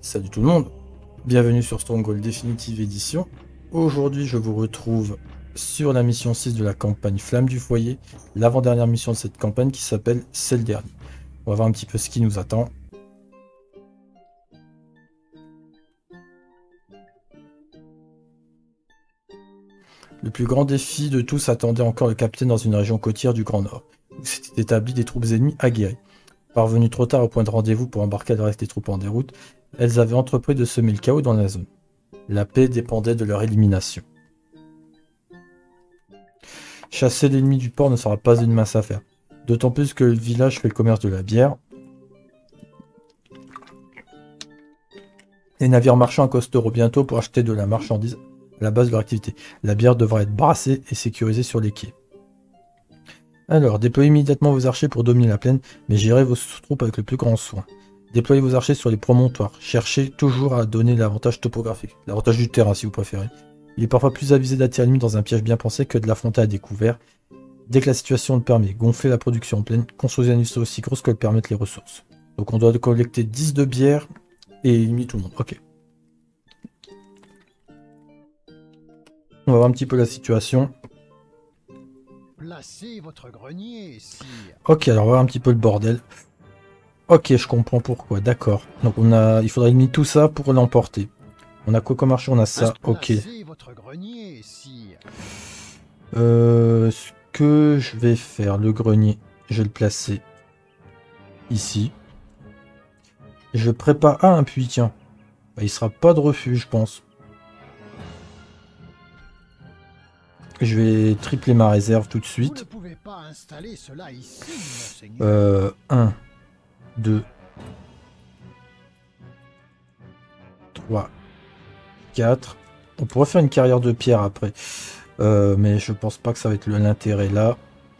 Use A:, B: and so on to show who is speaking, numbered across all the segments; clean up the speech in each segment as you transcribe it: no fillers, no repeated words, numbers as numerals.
A: Salut tout le monde, bienvenue sur Stronghold Definitive Edition. Aujourd'hui je vous retrouve sur la mission 6 de la campagne Flamme du Foyer, l'avant-dernière mission de cette campagne qui s'appelle C'est le dernier. On va voir un petit peu ce qui nous attend. Le plus grand défi de tous attendait encore le capitaine dans une région côtière du Grand Nord, où s'étaient établis des troupes ennemies aguerries. Parvenues trop tard au point de rendez-vous pour embarquer le reste des troupes en déroute, elles avaient entrepris de semer le chaos dans la zone. La paix dépendait de leur élimination. Chasser l'ennemi du port ne sera pas une mince affaire, d'autant plus que le village fait le commerce de la bière. Les navires marchands accosteront bientôt pour acheter de la marchandise à la base de leur activité. La bière devra être brassée et sécurisée sur les quais. Alors, déployez immédiatement vos archers pour dominer la plaine, mais gérez vos troupes avec le plus grand soin. Déployez vos archers sur les promontoires. Cherchez toujours à donner l'avantage topographique, l'avantage du terrain si vous préférez. Il est parfois plus avisé d'attirer l'ennemi dans un piège bien pensé que de l'affronter à découvert. Dès que la situation le permet, gonflez la production en pleine, construisez une industrie aussi grosse que le permettent les ressources. Donc on doit collecter 10 de bière et éliminer tout le monde. Ok. On va voir un petit peu la situation.
B: Placez votre grenier, sire.
A: Ok, alors on va voir un petit peu le bordel. Ok, je comprends pourquoi, d'accord. Donc il faudra éliminer tout ça pour l'emporter. On a quoi comme marché? On a ça, ok.
B: Placez votre grenier, sire.
A: Ce que je vais faire, le grenier, je vais le placer ici. Je prépare... Ah, un puits, tiens. Bah, il sera pas de refus, je pense. Je vais tripler ma réserve tout de
B: Vous ne
A: suite.
B: pouvez pas installer cela ici, monseigneur.
A: 1, 2, 3, 4. On pourrait faire une carrière de pierre après. Mais je pense pas que ça va être l'intérêt là.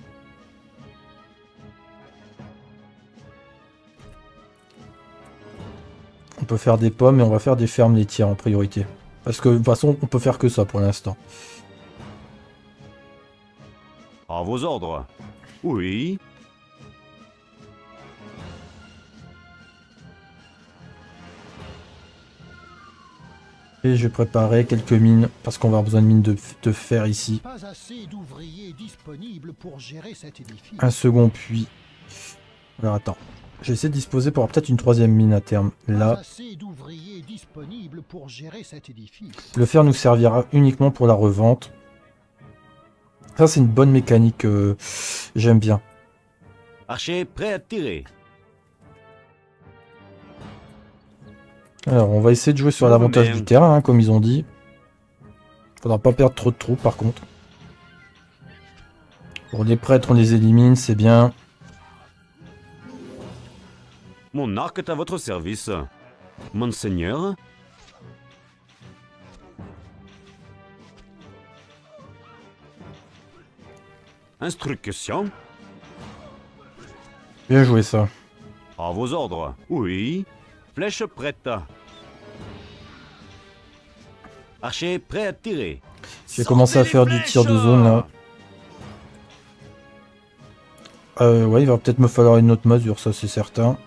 A: On peut faire des pommes et on va faire des fermes laitières en priorité. Parce que de toute façon, on peut faire que ça pour l'instant.
C: À vos ordres. Oui.
A: Et je vais préparer quelques mines, parce qu'on va avoir besoin de mines de fer ici.
B: Pas assez d'ouvriers disponibles pour gérer cet édifice.
A: Un second puits. Alors attends, je vais essayer de disposer pour avoir peut-être une troisième mine à terme. Là,
B: Pas assez d'ouvriers disponibles pour gérer cet édifice.
A: le fer nous servira uniquement pour la revente. Ça c'est une bonne mécanique, j'aime bien.
C: Archer prêt à tirer.
A: Alors on va essayer de jouer sur l'avantage du terrain, hein, comme ils ont dit. Faudra pas perdre trop de troupes par contre. Pour les prêtres, on les élimine, c'est bien.
C: Mon arc est à votre service. Monseigneur. Instruction.
A: Bien joué ça.
C: À vos ordres. Oui. Flèche prête. Archer prêt à tirer.
A: Je vais commencer à faire du tir de zone là. Ouais, il va peut-être me falloir une autre masure, ça c'est certain.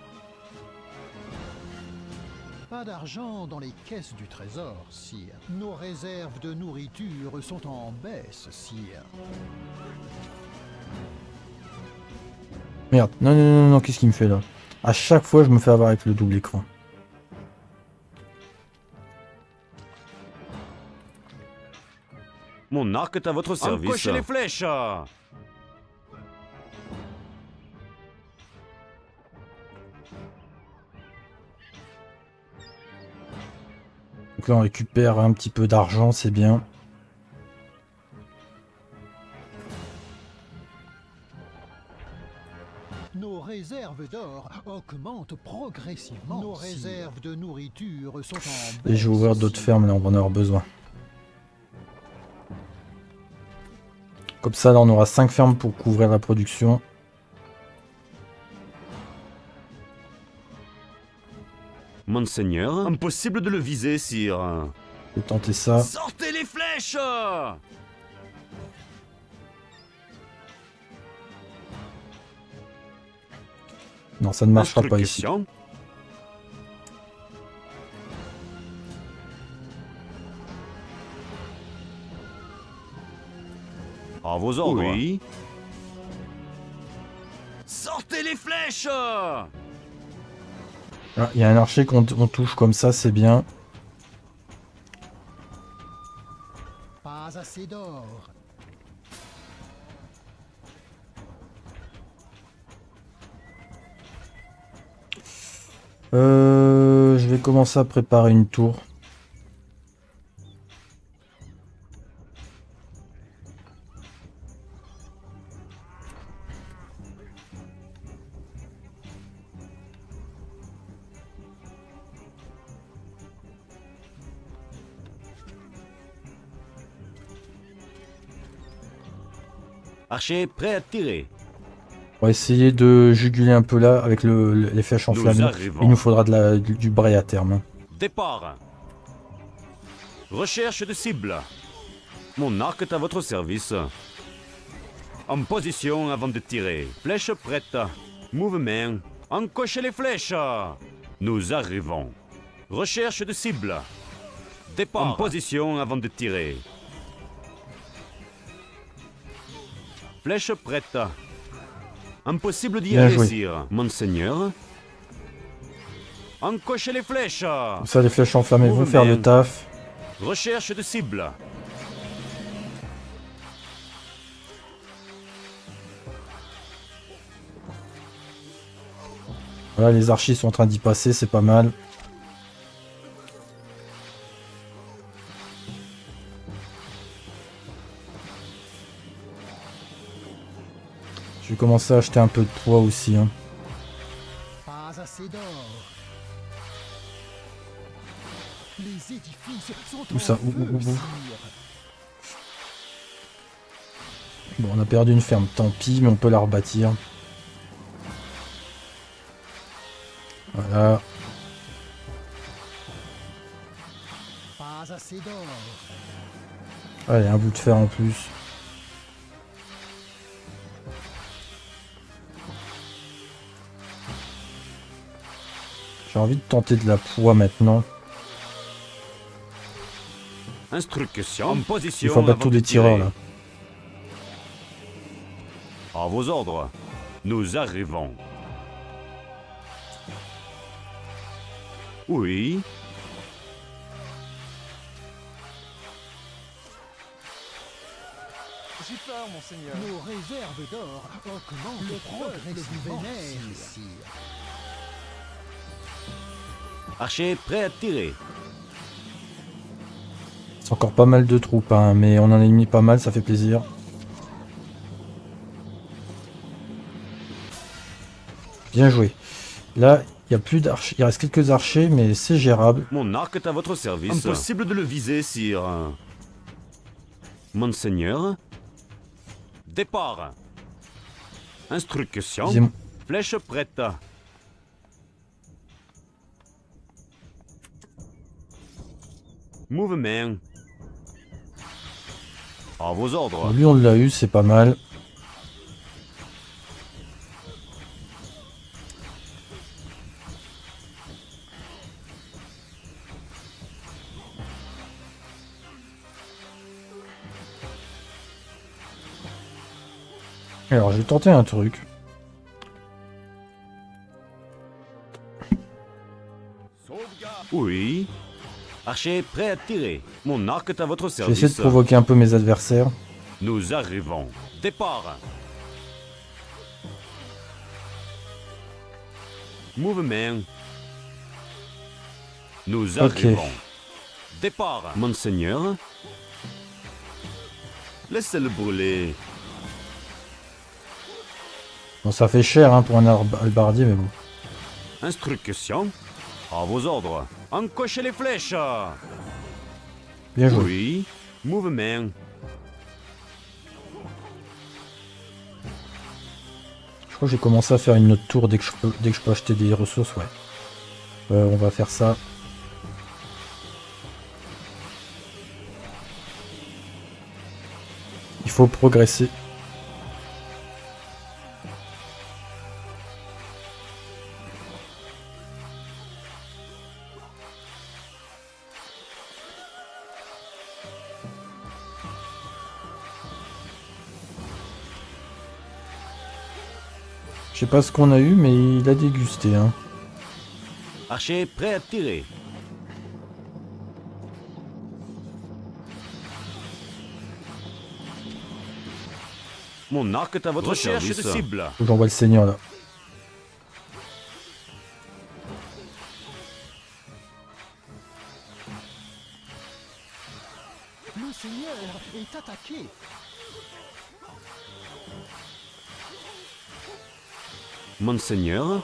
B: Pas d'argent dans les caisses du trésor, sire. Nos réserves de nourriture sont en baisse, sire.
A: Merde, non, non, non, non, qu'est-ce qu'il me fait là? À chaque fois, je me fais avoir avec le double écran.
C: Mon arc est à votre service. Encochez les flèches.
A: Donc là, on récupère un petit peu d'argent, c'est bien.
B: Nos réserves d'or augmentent progressivement. Nos réserves de nourriture sont en baisse.
A: Et je vais ouvrir d'autres fermes, là, on va en avoir besoin. Comme ça, là, on aura 5 fermes pour couvrir la production.
C: Monseigneur. Impossible de le viser, sire.
A: Je vais tenter ça.
C: Sortez les flèches.
A: Non, ça ne marchera pas ici.
C: À vos ordres.
D: Oui.
C: Sortez les flèches!
A: Ah, il y a un archer qu'on touche comme ça, c'est bien.
B: Pas assez d'or.
A: Je vais commencer à préparer une tour.
C: Archer prêt à tirer.
A: On va essayer de juguler un peu là avec les flèches
C: Nous
A: enflammées.
C: arrivons.
A: Il nous faudra du bray à terme, hein.
C: Départ. Recherche de cible. Mon arc est à votre service. En position avant de tirer. Flèche prête. Mouvement. Encochez les flèches. Nous arrivons. Recherche de cible. Départ. En position avant de tirer. Flèche prête. Impossible d'y
A: Bien
C: aller,
A: joué.
C: sire. Monseigneur. Encochez les flèches.
A: Comme ça, les flèches enflammées vont faire le taf.
C: Recherche de cible.
A: Voilà, les archers sont en train d'y passer, c'est pas mal. Je vais commencer à acheter un peu de poids aussi, hein.
B: Pas assez d'or. Les édifices sont
A: Où ça?
B: en feu, sire.
A: Bon, on a perdu une ferme, tant pis, mais on peut la rebâtir. Voilà.
B: Pas assez d'or.
A: Allez, un bout de fer en plus. J'ai envie de tenter de la poix maintenant.
C: Instruction. En position.
A: Il faut abattre
C: avant
A: tous
C: de
A: les tireurs
C: tirer.
A: là.
C: À vos ordres. Nous arrivons. Oui.
E: J'ai peur, monseigneur.
B: Nos réserves d'or augmentent le progrès du vénère, sire.
C: Archer prêt à tirer.
A: C'est encore pas mal de troupes, hein, mais on en a mis pas mal, ça fait plaisir. Bien joué. Là, il y a plus d'archers. Il reste quelques archers, mais c'est gérable.
C: Mon arc est à votre service. Impossible de le viser, sire. Monseigneur. Départ. Instruction.
A: Visez-
C: Flèche prête. Mouvement. À vos ordres.
A: Lui, on l'a eu, c'est pas mal. Alors, je vais tenter un truc.
C: Oui. Archer prêt à tirer. Mon arc est à votre
A: Je vais
C: service.
A: essayer de provoquer un peu mes adversaires.
C: Nous arrivons. Départ. Mouvement. Nous
A: Ok.
C: arrivons. Départ. Monseigneur. Laissez-le brûler.
A: Bon, ça fait cher hein, pour un halbardier, mais bon.
C: Instruction. À vos ordres. Encochez les flèches.
A: Bien joué.
C: Oui. Mouvement.
A: Je crois que j'ai commencé à faire une autre tour dès que je peux acheter des ressources, ouais. On va faire ça. Il faut progresser. Je sais pas ce qu'on a eu, mais il a dégusté. Hein.
C: Archer prêt à tirer. Mon arc est à votre recherche de cible.
A: Faut que j'envoie le seigneur là.
B: Le seigneur est attaqué.
C: Monseigneur.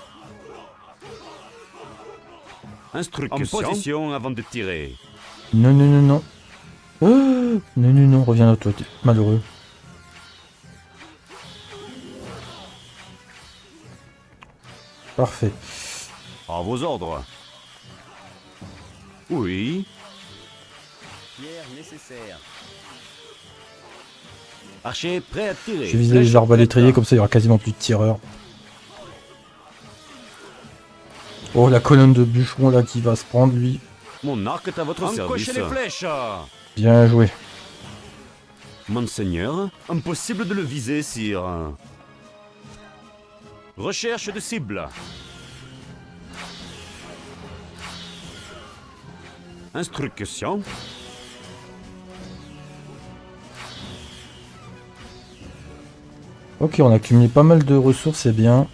C: Instruction. En position avant de tirer.
A: Non, non, non, non. Non, non, non, reviens à toi, t'es malheureux. Parfait.
C: À vos ordres. Oui.
D: Pierre nécessaire.
C: Archer prêt à tirer.
A: Je vais viser les arbalétriers, comme ça il y aura quasiment plus de tireurs. Oh, la colonne de bûcherons là qui va se prendre, lui.
C: Mon arc est à votre service. Encochez les flèches.
A: Bien joué.
C: Monseigneur, impossible de le viser, sire. Recherche de cible. Instruction.
A: Ok, on a cumulé pas mal de ressources, c'est bien.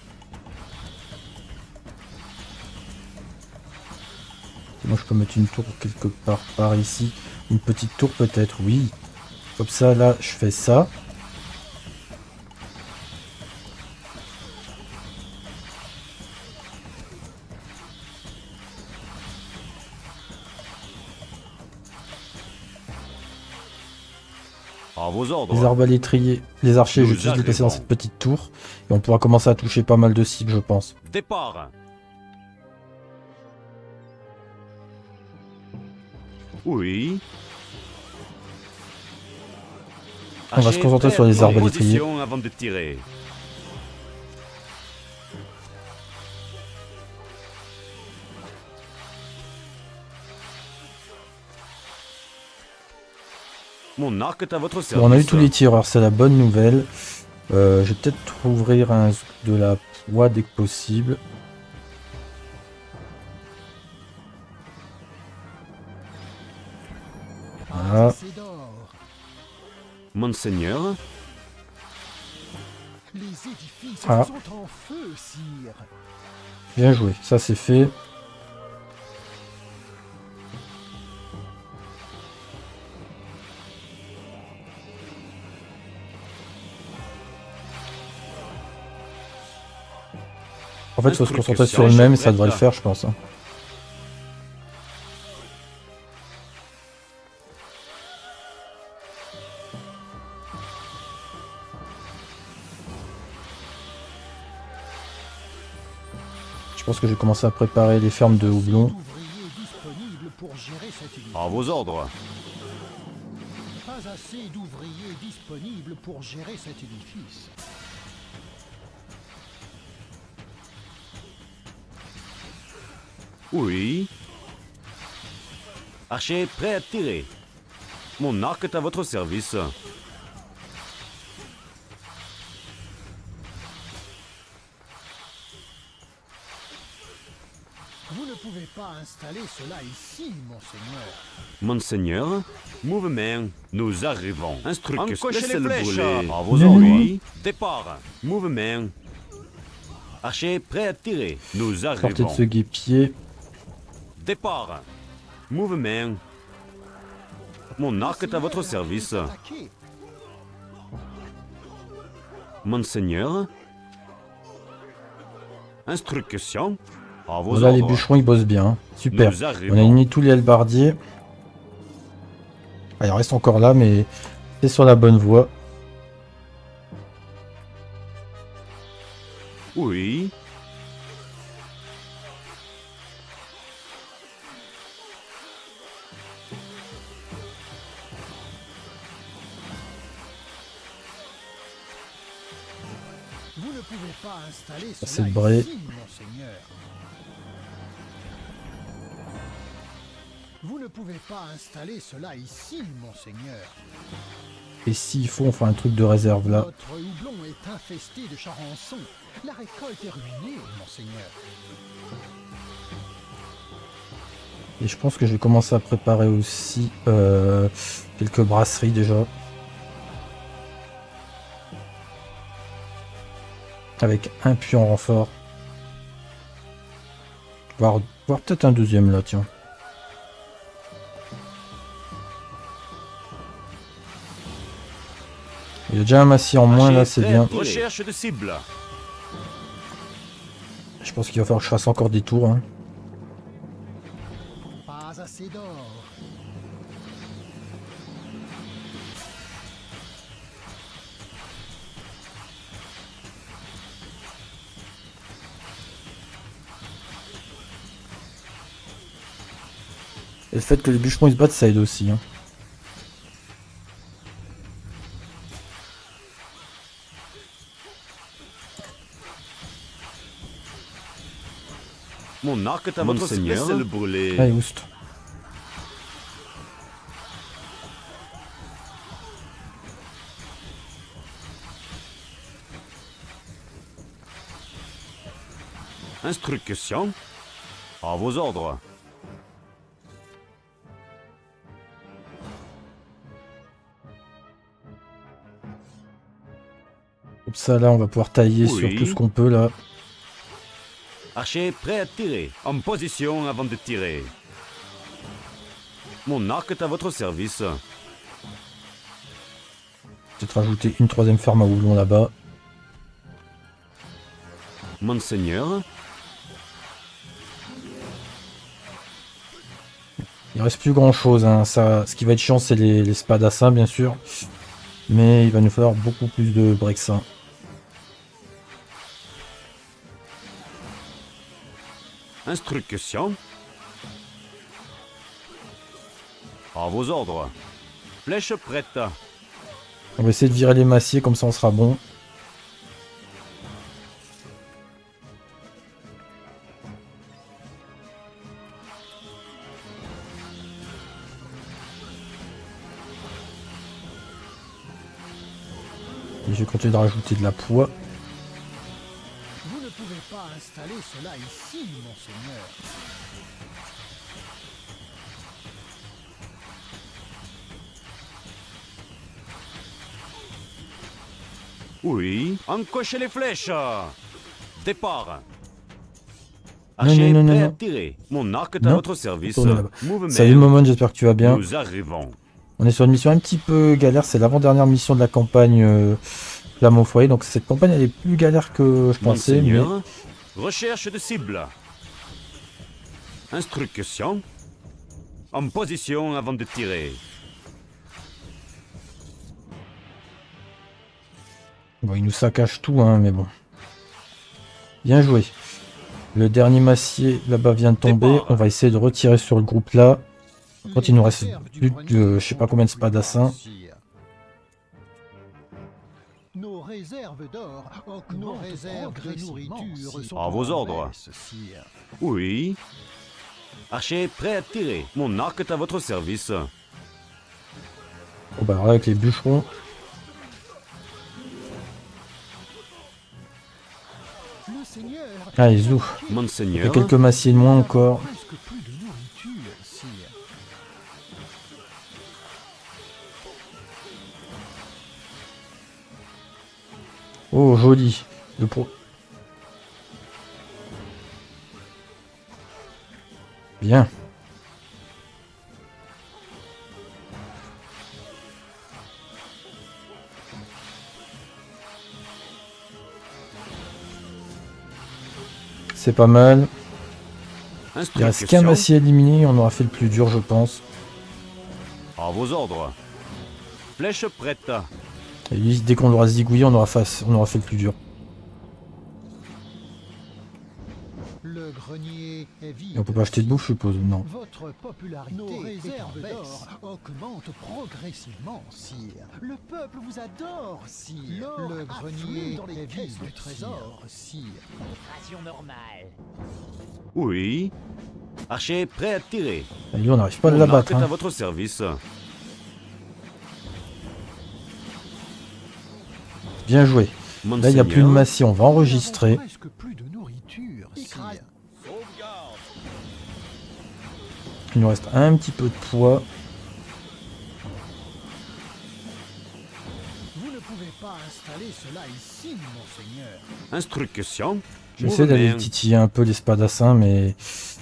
A: Moi je peux mettre une tour quelque part par ici. Une petite tour peut-être, oui. Comme ça, là, je fais ça.
C: À vos ordres.
A: Les arbalétriers, les archers, je vais juste les placer dans cette petite tour. Et on pourra commencer à toucher pas mal de cibles, je pense.
C: Départ. Oui.
A: On va se concentrer sur les arbalétriers.
C: Avant de tirer. Mon arc est à votre service.
A: On a eu tous les tireurs, c'est la bonne nouvelle. Je vais peut-être ouvrir de la poix dès que possible. Voilà.
C: Monseigneur.
B: Les édifices
A: Ah.
B: sont en feu, sire.
A: Bien joué, ça c'est fait. En fait, il faut se concentrer sur le même et ça devrait le faire, je pense. Hein. Je pense que j'ai commencé à préparer les fermes de houblon.
C: À vos ordres.
B: Pas assez d'ouvriers disponibles pour gérer cet édifice.
C: Oui. Archer prêt à tirer. Mon arc est à votre service.
B: Vous ne pouvez pas installer cela ici, monseigneur.
C: Monseigneur, mouvement, nous arrivons. Instruction,
A: Encochez
C: les flèches. À vos
A: Non,
C: ordres.
A: non.
C: Oui. Départ. Mouvement. Archer prêt à tirer. Nous
A: Sortez de
C: arrivons.
A: ce guépier.
C: Départ. Mouvement. Mon arc est à votre service.
B: Attaqué.
C: Monseigneur. Instruction. À vos
A: Voilà,
C: ordres.
A: les bûcherons ils bossent bien. Super.
C: Nous
A: On a
C: arrivons.
A: éliminé tous les halbardiers. Ah, il reste encore là, mais c'est sur la bonne voie.
C: Oui.
B: Vous ne pouvez pas installer
A: c'est
B: cela
A: le bray.
B: ici, monseigneur. Vous ne pouvez pas installer cela ici, monseigneur.
A: Et s'il faut, on fera un truc de réserve là.
B: Votre houblon est infesté de charançons. La récolte est ruinée, monseigneur.
A: Et je pense que je vais commencer à préparer aussi quelques brasseries déjà. Avec un puits en renfort. Voire peut-être un deuxième là, tiens. Il y a déjà un massif en moins là, c'est bien.
C: Recherche de cible.
A: Je pense qu'il va falloir que je fasse encore des tours. Hein.
B: Pas assez d'or.
A: Et le fait que les bûcherons ils se battent, ça aide aussi. Hein.
C: Mon arc est à votre service, le brûlé.
A: Allez, oust.
C: Instruction. À vos ordres.
A: Comme ça là, on va pouvoir tailler sur tout ce qu'on peut là.
C: Archer prêt à tirer. En position avant de tirer. Mon arc est à votre service.
A: Peut-être rajouter une troisième ferme à houblon là-bas.
C: Monseigneur.
A: Il reste plus grand chose. Hein. Ça, ce qui va être chiant, c'est les spadassins bien sûr. Mais il va nous falloir beaucoup plus de brexins.
C: Instruction. À vos ordres. Flèche prête.
A: On va essayer de virer les massiers, comme ça on sera bon. Et je vais continuer de rajouter de la poix.
B: Vous ne pouvez pas installer cela ici, monseigneur.
C: Oui. Encochez les flèches. Départ.
A: Non,
C: Archer
A: non, non,
C: prêt
A: non,
C: à
A: non.
C: tirer. Mon arc est à
A: Non.
C: votre service.
A: Retournez là-bas.
C: Mouvement.
A: Salut Momon, j'espère que tu vas bien.
C: Nous arrivons.
A: On est sur une mission un petit peu galère, c'est l'avant-dernière mission de la campagne Flamme au foyer, donc cette campagne elle est plus galère que je pensais, mais
C: Monseigneur. Recherche de cible. Instruction. En position avant de tirer.
A: bon, il nous saccage tout, hein, mais bon. Bien joué. Le dernier massier là-bas vient de tomber,
C: Départ.
A: on va essayer de retirer sur le groupe là. Quand il nous reste plus de je sais pas combien de spadassins.
B: Nos réserves d'or, nos réserves de nourriture sont
C: À vos
B: en
C: ordres.
B: baisse, sire.
C: Oui. Archer prêt à tirer. Mon arc est à votre service.
A: Bon bah alors là, avec les bûcherons,
B: Le seigneur
A: allez zou. Il y a
C: Monseigneur.
A: quelques massiers de moins encore.
B: presque plus de nourriture, sire.
A: Oh joli. Le pro... Bien. C'est pas mal. Il reste qu'un massier éliminé, on aura fait le plus dur je pense.
C: À vos ordres. Flèche prête.
A: Et lui, dès qu'on l'aura zigouillé, on aura fait le plus dur.
B: Le grenier est vide.
A: Et on peut pas acheter de bouffe je suppose, non.
B: Votre popularité, nos réserves d'or augmentent progressivement, sire. Le peuple vous adore, sire. Le grenier dans les caisses du trésor, sire.
E: Ration normale.
C: Oui. Archer prêt à tirer.
A: Et lui on n'arrive pas à
C: Mon arc
A: l'abattre.
C: est à
A: Hein.
C: votre service.
A: Bien joué. Là, il n'y a plus de massy, on va enregistrer.
B: Presque plus de nourriture, sire.
A: Il nous reste un petit peu de poids.
B: Vous ne pouvez pas installer cela ici, monseigneur.
C: Instruction.
A: J'essaie d'aller titiller un peu les spadassins, mais...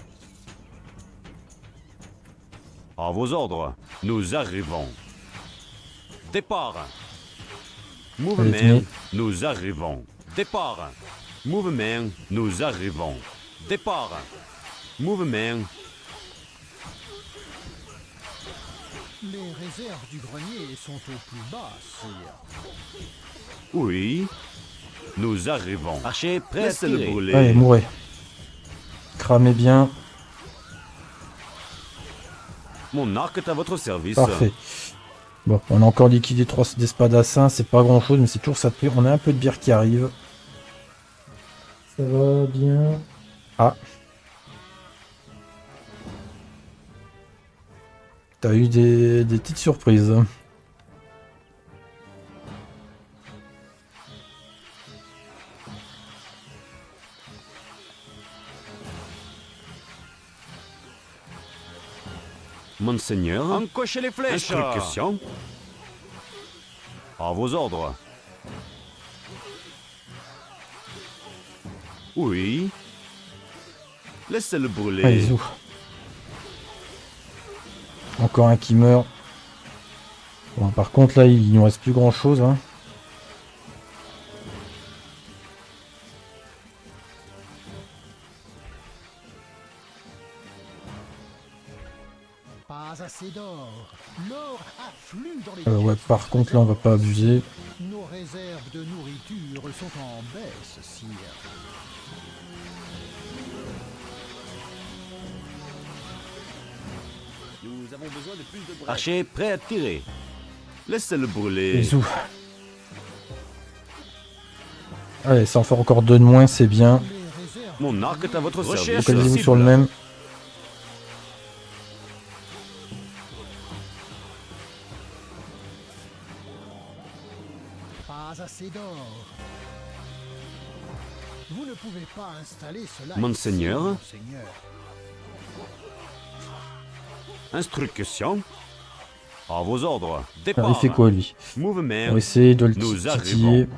C: À vos ordres, nous arrivons. Départ.
A: Allez,
C: Mouvement,
A: tenez.
C: nous arrivons. Départ. Mouvement, nous arrivons. Départ. Mouvement.
B: Les réserves du grenier sont au plus bas, sire.
C: Oui. Nous arrivons.
D: Archer prêt à
C: Laissez-le
D: tirer.
C: brûler.
A: Allez, mourez. Cramez bien.
C: Mon arc est à votre service.
A: Parfait. Bon, on a encore liquidé 3 des spadassins, c'est pas grand chose, mais c'est toujours ça de prix. On a un peu de bière qui arrive. Ça va bien. Ah. T'as eu des petites surprises.
C: Monseigneur. Encochez les flèches. Instruction. À vos ordres. Oui. Laissez-le brûler.
A: Allez, zou. Encore un qui meurt. Bon, par contre, là, il nous reste plus grand chose. Hein.
B: Pas assez d'or. L'or afflue dans les
A: Ouais, par contre, là, on va pas abuser.
B: Nos réserves de nourriture sont en baisse, sire.
D: Nous avons besoin de plus de brèves.
C: Archer prêt à tirer. Laissez-le brûler.
A: Les zou. Allez, ça en fait encore 2 de moins, c'est bien.
B: Les réserves
C: Mon arc est à votre service.
A: Focalisez-vous sur le même.
B: pas assez d'or. Vous ne pouvez pas installer cela
C: Monseigneur.
B: ici, monseigneur.
C: Instruction. À vos ordres.
A: Alors,
C: Départ.
A: il fait quoi, lui?
C: Mouvement.
A: On va essayer de le
C: Nous
A: titiller.
C: arrivons.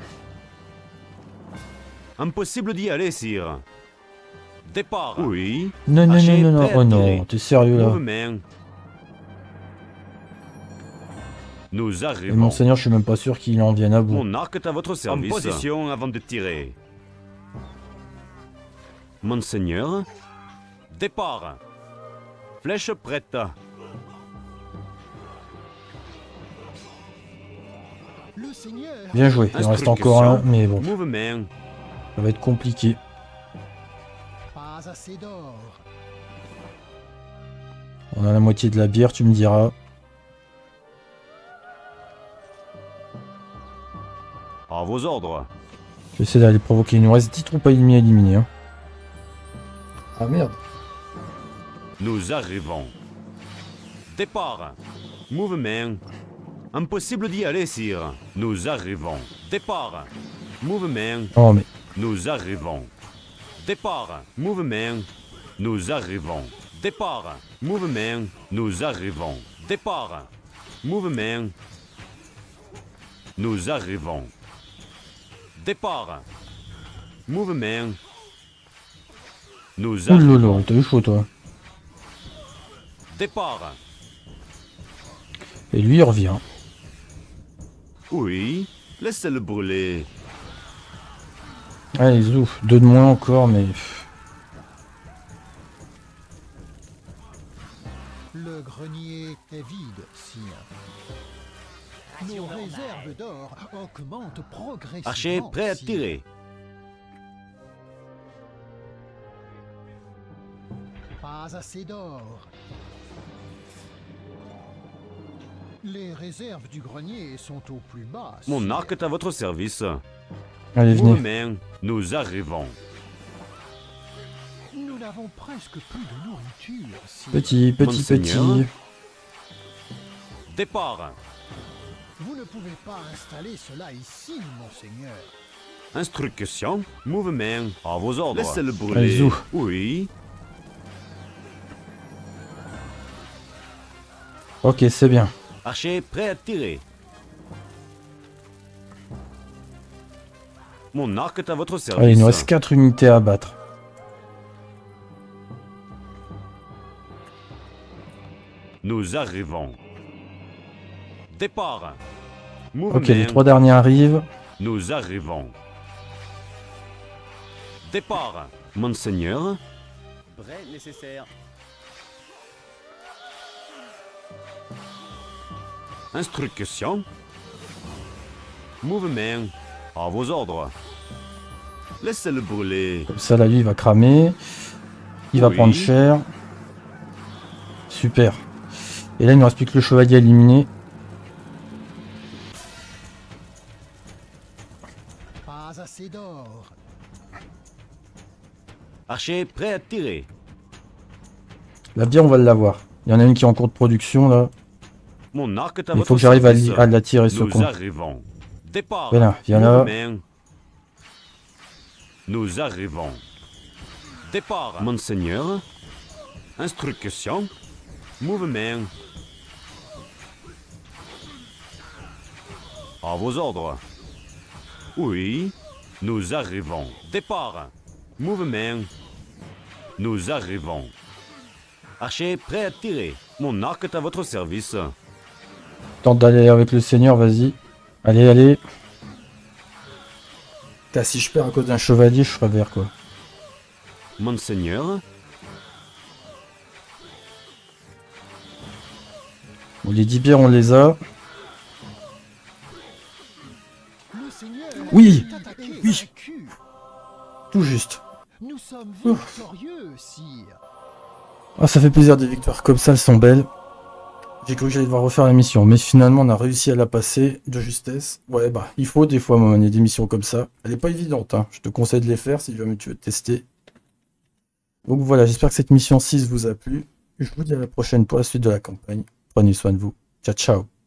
C: Impossible d'y aller, sire. Départ. Oui.
A: Non, non, non,
C: Archer
A: non, non.
C: prêt à
A: Oh non,
C: tirer.
A: t'es sérieux, là?
C: Mouvement. Nous
A: Et
C: arrivons.
A: Monseigneur, je suis même pas sûr qu'il en vienne à bout.
C: Mon arc est à votre service. En position avant de tirer. Monseigneur. Départ. Flèche prête.
B: Le seigneur.
A: Bien joué, il en reste
C: Instruction.
A: encore un, mais bon,
C: Mouvement.
A: ça va être compliqué.
B: Pas assez d'or.
A: On a la moitié de la bière, tu me diras.
C: À vos ordres.
A: J'essaie d'aller provoquer. Il nous reste 10 troupes ennemies à éliminer. Hein. Ah merde.
C: Nous arrivons. Départ. Mouvement. Impossible d'y aller, sire. Nous arrivons. Départ. Mouvement.
A: Oh mais...
C: Nous arrivons. Départ. Mouvement. Nous arrivons. Départ. Mouvement. Nous arrivons. Départ. Mouvement. Nous arrivons. Départ. Mouvement. Nous
A: Oh
C: arrivons.
A: lolo, t'as eu chaud toi.
C: Départ.
A: Et lui il revient.
C: Oui. Laissez-le brûler.
A: Allez zouf, 2 de moins encore mais...
B: Le grenier est vide, sire. Nos réserves d'or augmentent progressivement.
C: Archer prêt à
B: sire.
C: tirer.
B: Pas assez d'or. Les réserves du grenier sont au plus bas.
C: Mon
B: sire.
C: arc est à votre service.
A: Allez venez.
C: Mouvement. Nous arrivons.
B: Nous n'avons presque plus de nourriture, sire.
A: Petit, petit,
C: Monseigneur.
A: petit.
C: Départ.
B: Vous ne pouvez pas installer cela ici, monseigneur.
C: Instruction, mouvement, à vos ordres. Laissez-le
A: Allez,
C: brûler.
A: zou.
C: Oui.
A: Ok, c'est bien.
C: Archer prêt à tirer. Mon arc est à votre service.
A: Allez, il nous reste 4 unités à abattre.
C: Nous arrivons. Départ. Mouvement.
A: Ok, les 3 derniers arrivent.
C: Nous arrivons. Départ. Monseigneur.
D: Prêt nécessaire.
C: Instruction. Mouvement. À vos ordres. Laissez-le brûler.
A: Comme ça, là, lui, il va cramer. Il va
C: Oui.
A: prendre cher. Super. Et là, il ne reste plus que le chevalier à éliminer.
B: Pas assez d'or.
C: Archer prêt à tirer.
A: La bière, on va l'avoir. Il y en a une qui est en cours de production, là.
C: Mon arc est à
A: Il
C: votre
A: faut que j'arrive
C: service.
A: à la tirer, ce
C: Nous
A: con.
C: arrivons. Départ.
A: Voilà, viens là.
C: Mouvement. Nous arrivons. Départ. Monseigneur. Instruction. Mouvement. À vos ordres. Oui. Nous arrivons. Départ. Mouvement. Nous arrivons. Archer prêt à tirer. Mon arc est à votre service.
A: Tente d'aller avec le seigneur, vas-y. Allez, allez. Putain, si je perds à cause d'un chevalier, je serai vert, quoi.
C: Monseigneur.
A: Bon, les 10 bières, on les a.
B: Le seigneur
A: Oui,
B: est attaqué et
A: oui.
B: vaincu.
A: Tout juste.
B: Nous sommes
A: Ouf.
B: victorieux, sire.
A: Ah, ça fait plaisir, des victoires comme ça, elles sont belles. J'ai cru que j'allais devoir refaire la mission, mais finalement, on a réussi à la passer de justesse. Ouais, bah, il faut des fois mener des missions comme ça. Elle est pas évidente, hein. Je te conseille de les faire si jamais tu veux tester. Donc voilà, j'espère que cette mission 6 vous a plu. Je vous dis à la prochaine pour la suite de la campagne. Prenez soin de vous. Ciao, ciao.